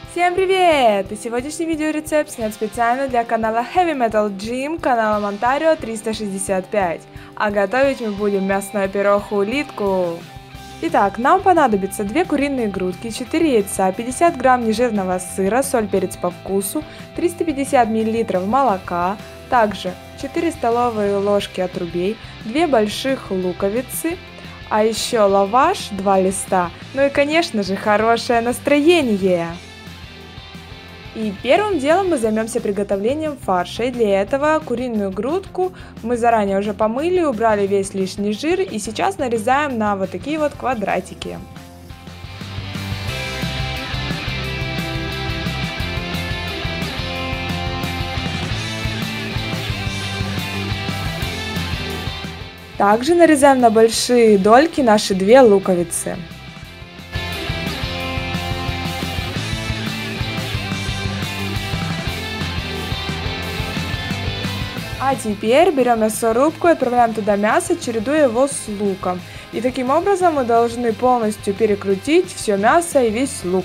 Всем привет! И сегодняшний видеорецепт снят специально для канала Heavy Metal Gym, канала Монтарио 365. А готовить мы будем мясной пирог улитку. Итак, нам понадобится 2 куриные грудки, 4 яйца, 50 грамм нежирного сыра, соль, перец по вкусу, 350 мл молока, также 4 столовые ложки отрубей, 2 больших луковицы, а еще лаваш 2 листа, ну и конечно же хорошее настроение. И первым делом мы займемся приготовлением фарша. И для этого куриную грудку мы заранее уже помыли, убрали весь лишний жир и сейчас нарезаем на вот такие вот квадратики. Также нарезаем на большие дольки наши 2 луковицы. А теперь берем мясорубку и отправляем туда мясо, чередуя его с луком. И таким образом мы должны полностью перекрутить все мясо и весь лук.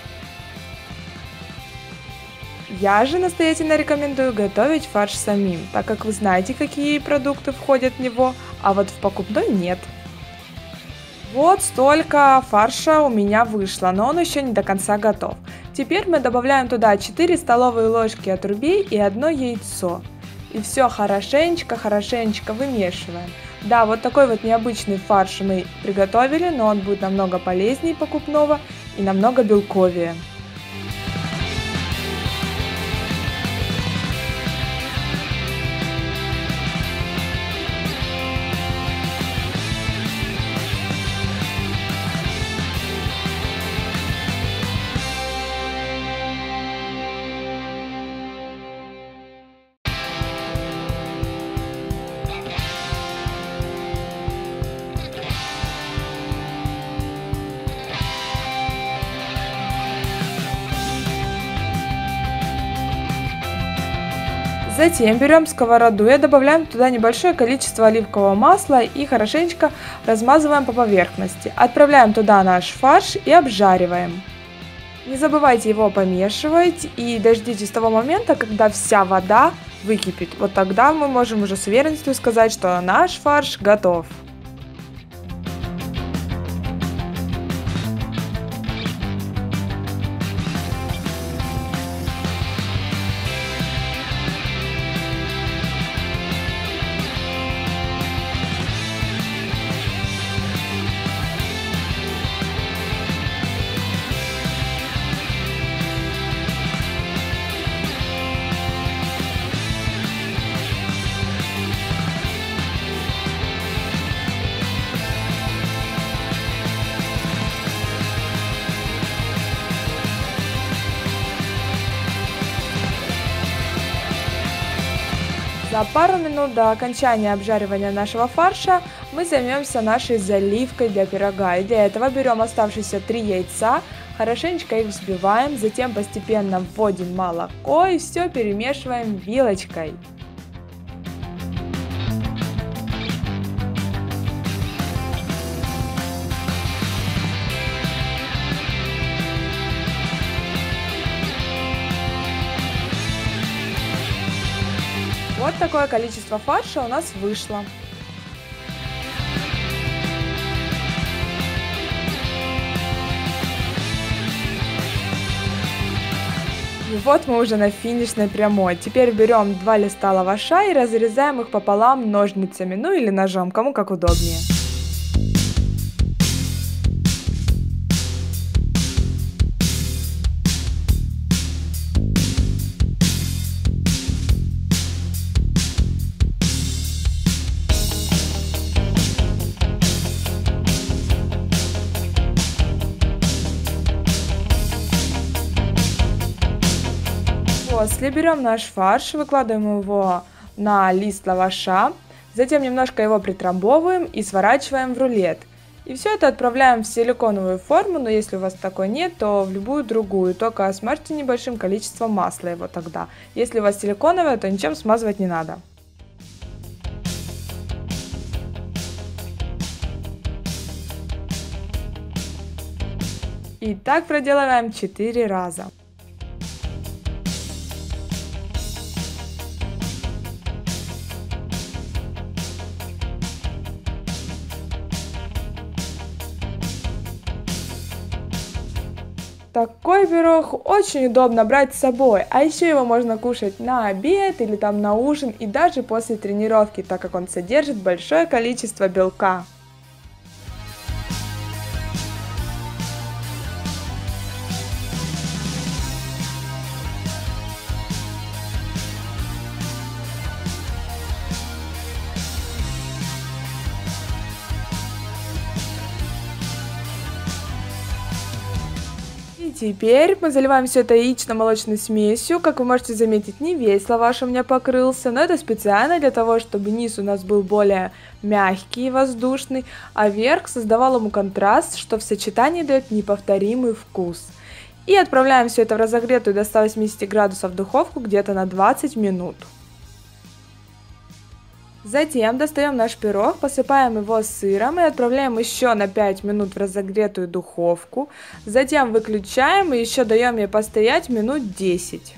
Я же настоятельно рекомендую готовить фарш самим, так как вы знаете, какие продукты входят в него, а вот в покупной нет. Вот столько фарша у меня вышло, но он еще не до конца готов. Теперь мы добавляем туда 4 столовые ложки отрубей и 1 яйцо. И все хорошенечко вымешиваем. Да, вот такой вот необычный фарш мы приготовили, но он будет намного полезнее покупного и намного белковее. Затем берем сковороду и добавляем туда небольшое количество оливкового масла и хорошенечко размазываем по поверхности. Отправляем туда наш фарш и обжариваем. Не забывайте его помешивать и дождитесь того момента, когда вся вода выкипит. Вот тогда мы можем уже с уверенностью сказать, что наш фарш готов. За пару минут до окончания обжаривания нашего фарша мы займемся нашей заливкой для пирога. И для этого берем оставшиеся 3 яйца, хорошенечко их взбиваем, затем постепенно вводим молоко и все перемешиваем вилочкой. Вот такое количество фарша у нас вышло. И вот мы уже на финишной прямой. Теперь берем 2 листа лаваша и разрезаем их пополам ножницами, ну или ножом, кому как удобнее. После берем наш фарш, выкладываем его на лист лаваша, затем немножко его притрамбовываем и сворачиваем в рулет. И все это отправляем в силиконовую форму, но если у вас такой нет, то в любую другую, только смажьте небольшим количеством масла его тогда. Если у вас силиконовая, то ничем смазывать не надо. И так проделываем 4 раза. Такой пирог очень удобно брать с собой, а еще его можно кушать на обед или там на ужин и даже после тренировки, так как он содержит большое количество белка. И теперь мы заливаем все это яично-молочной смесью. Как вы можете заметить, не весь лаваш у меня покрылся, но это специально для того, чтобы низ у нас был более мягкий и воздушный, а верх создавал ему контраст, что в сочетании дает неповторимый вкус. И отправляем все это в разогретую до 180 градусов духовку где-то на 20 минут. Затем достаем наш пирог, посыпаем его сыром и отправляем еще на 5 минут в разогретую духовку. Затем выключаем и еще даем ей постоять минут 10.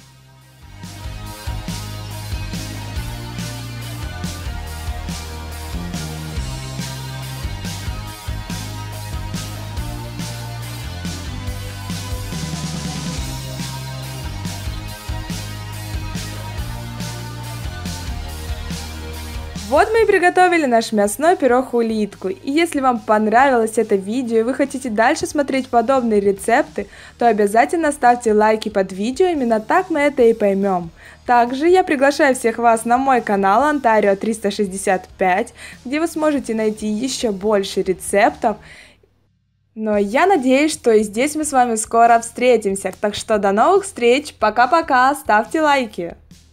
Вот мы и приготовили наш мясной пирог-улитку. И если вам понравилось это видео и вы хотите дальше смотреть подобные рецепты, то обязательно ставьте лайки под видео, именно так мы это и поймем. Также я приглашаю всех вас на мой канал Ontario 365, где вы сможете найти еще больше рецептов. Но я надеюсь, что и здесь мы с вами скоро встретимся. Так что до новых встреч, пока-пока, ставьте лайки!